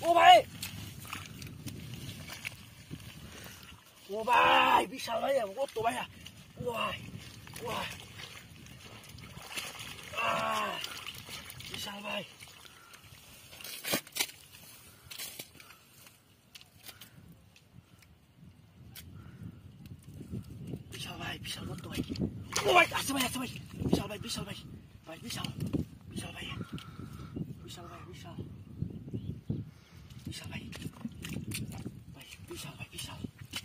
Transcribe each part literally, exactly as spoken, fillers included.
ओ भाई ओ भाई विशाल भाई वो तो भाई ओ भाई ओ भाई आ विशाल भाई विशाल भाई विशाल वो तो भाई ओ भाई ऐसे भाई ऐसे भाई विशाल भाई विशाल भाई भाई विशाल विशाल भाई विशाल भाई विशाल विशाल भाई भाई विशाल भाई विशाल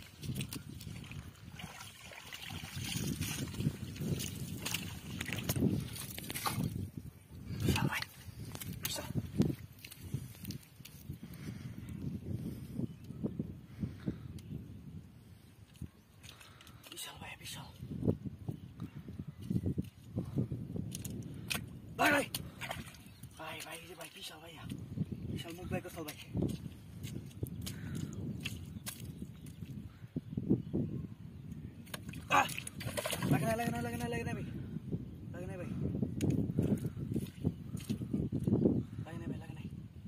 विशाल भाई विशाल विशाल भाई विशाल भाई भाई भाई भाई ये भाई विशाल भाई यार विशाल मुख भाई को सो भाई ah लगना लगना लगना लगना भाई लगना भाई लगना भाई लगना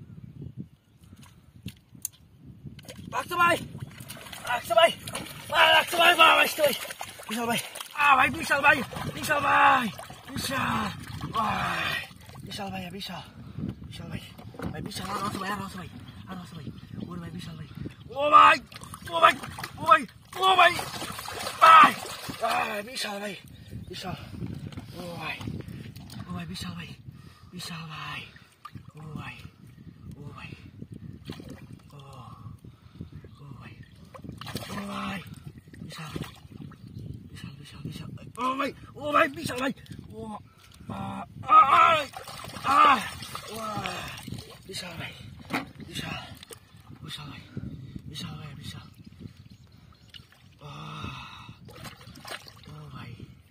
अक्सर भाई अक्सर भाई अक्सर भाई वाह भाई विशाल भाई आ भाई विशाल भाई विशाल भाई विशाल भाई विशाल भाई विशाल विशाल भाई भाई विशाल आराम भाई आराम भाई आराम भाई और भाई विशाल भाई ओ भाई ओ भाई ओ भाई ओ भाई भाई भाई विशाल भाई विशाल ओ भाई ओ भाई विशाल भाई विशाल भाई ओ भाई ओ भाई ओ ओ भाई ओ भाई विशाल विशाल विशाल विशाल ओ भाई ओ भाई विशाल भाई ओ आ आ आ विशाल भाई विशाल विशाल भाई विशाल भाई विशाल ओ भाई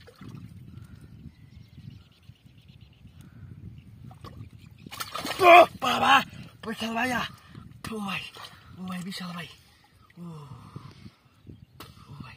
ओ बाबा विशाल भाई या ओ भाई ओ भाई विशाल भाई ओ ओ भाई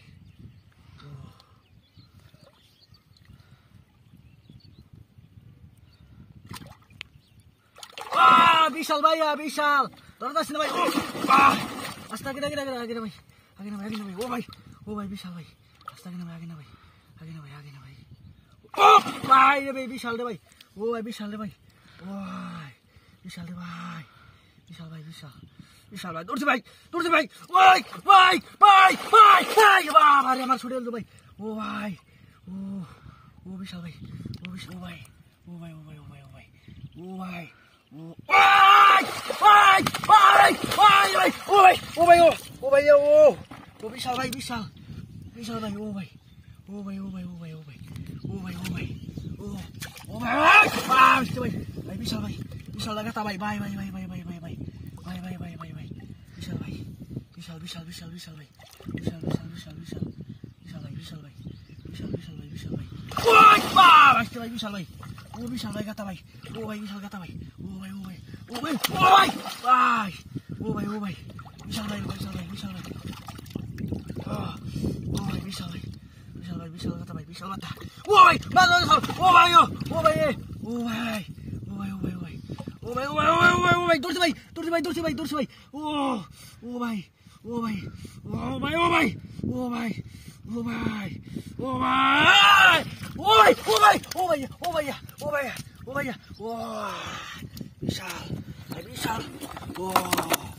आ विशाल भाई या विशाल दर्द भाई आस्ता गिरा गिरा गिरा गिरा भाई आगे ना भाई आगे ना भाई ओ भाई ओ भाई विशाल भाई आस्ता गिरा भाई आगे ना भाई आगे ना भाई आगे ना भाई ओ भाई रे भाई विशाल रे भाई ओ भाई विशाल रे भाई ओ भाई विशाल रे भाई विशाल भाई विशाल विशाल भाई दूर से भाई दूर से भाई भाई भाई भाई भाई भाई वाह भाई हमारा छोड़ दो भाई ओ भाई ओ ओ विशाल भाई ओ विशाल ओ भाई ओ भाई ओ भाई ओ भाई ओ भाई ओ भाई ओ भाई भाई भाई भाई भाई ओ भाई ओ भाई ओ ओ भाई ओ ओ विशाल भाई विशाल विशाल भाई ओ भाई ओ भाई ओ भाई ओ भाई ओ भाई ओ भाई ओ भाई ओ ओ भाई भाई भाई भाई विशाल भाई विशाल लगाता भाई भाई भाई भाई भाई भाई भाई भाई भाई भाई भाई भाई भाई विशाल भाई विशाल विशाल विशाल विशाल भाई विशाल विशाल विशाल विशाल विशाल भाई विशाल भाई विशाल विशाल भाई विशाल भाई ओए भाई भाई विशाल भाई ओ विशाल भाई गाता भाई ओ भाई विशाल गाता भाई ओ भाई ओ भाई ओ भाई ओ भाई भाई ओ भाई ओ भाई विशाल भाई विशाल भाई विशाल भाई ओ भाई विशाल भाई विशाल भाई विशाल गाता भाई विशाल गाता ओ भाई ओ भाई ओ भाई ओ भाई ओ भाई ओ भाई ओ भाई ओ भाई ओ भाई ओ भाई ओ भाई ओ भाई दूर से भाई दूर से भाई दूर से भाई दूर से भाई ओ ओ भाई ओ भाई ओ भाई ओ भाई ओ भाई ओ भाई ओ भाई ओ भाई ओ भाई ओ भाई ओ भाई ओ भाई ओ भाई ओ विशाल भाई विशाल ओ